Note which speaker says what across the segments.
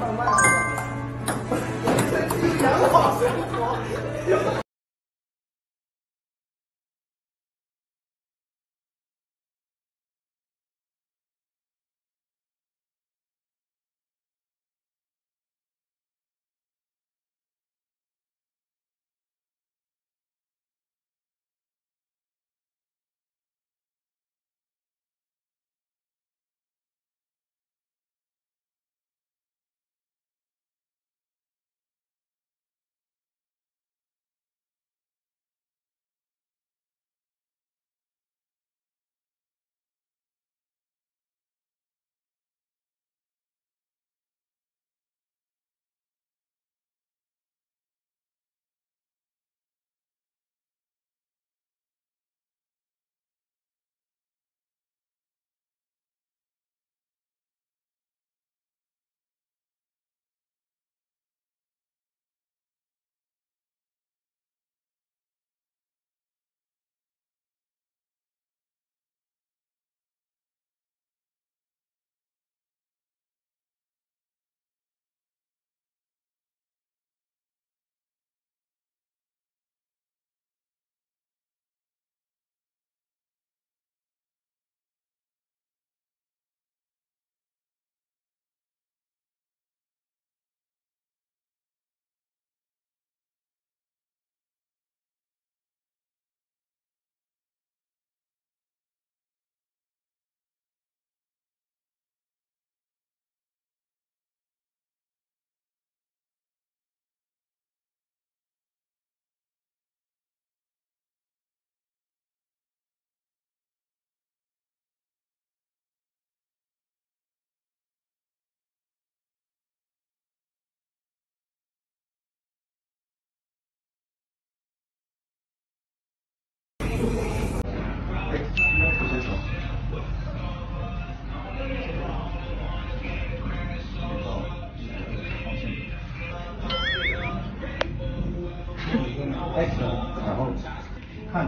Speaker 1: 然后看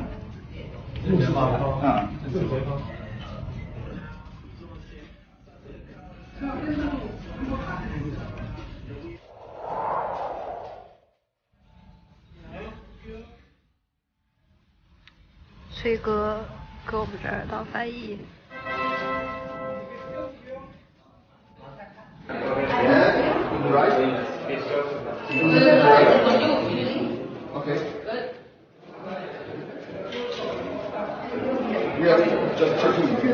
Speaker 1: ，68啊，
Speaker 2: 崔哥搁我们这儿当翻译。
Speaker 1: Okay. Yeah, just checking again.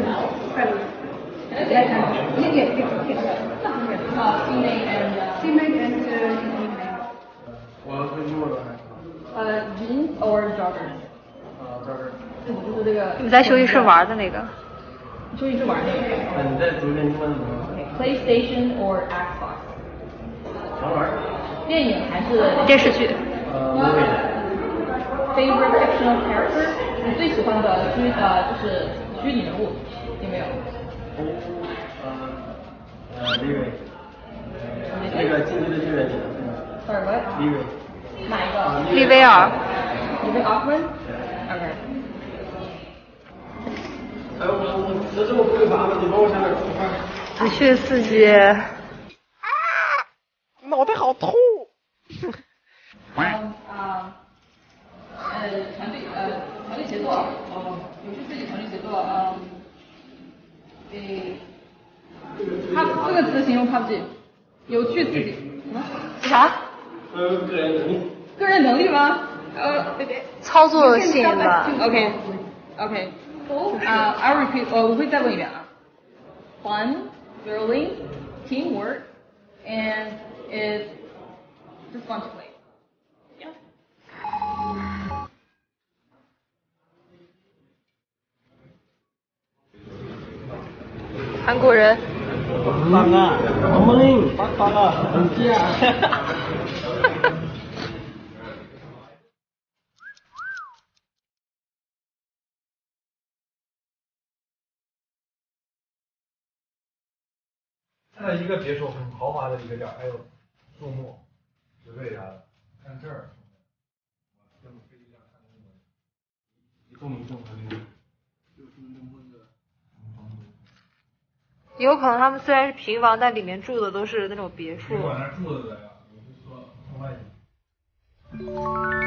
Speaker 3: Jeans or joggers?
Speaker 1: Jogger.
Speaker 3: 就是这个。
Speaker 2: 你在休息室玩的那个？
Speaker 3: 休息室玩那个。
Speaker 1: 你在读研英文吗
Speaker 3: ？PlayStation or Xbox？
Speaker 1: 啥玩意儿？
Speaker 3: 电影还是
Speaker 2: 电视剧
Speaker 1: movie。
Speaker 3: Favorite fictional character？ 你最喜欢的就是虚拟人物有没有？
Speaker 1: 李伟。那个进击的巨人里的。
Speaker 3: Sorry what？
Speaker 1: 李伟。
Speaker 3: 哪一个？
Speaker 2: 利威尔。
Speaker 3: 利威尔曼 ？OK。
Speaker 1: 哎，我这么匮乏了，你帮我想点吃饭。
Speaker 2: 资讯四阶。
Speaker 4: 脑袋好痛。
Speaker 3: 团队协作，有序设计团队协作，他这个词形容他自己有趣刺激，什么？
Speaker 2: 啥？
Speaker 1: 个人能力。
Speaker 3: 个人能力吗？
Speaker 2: 操作性吧。
Speaker 3: OK。I'll repeat，我会再问一遍啊。Fun, thrilling, teamwork, and it's just fun to play. Yeah.
Speaker 2: 韩国人。
Speaker 1: 棒啊！我们棒啊！很佳。
Speaker 4: 在一个别墅很豪华的一个点，还有树木、植被啥的。看这儿，跟飞机上看的那么一动一动的那个，就是那么个。
Speaker 2: 有可能他们虽然是平房，但里面住的都是那种别墅。
Speaker 4: 你管那住的呀，我就说从外地。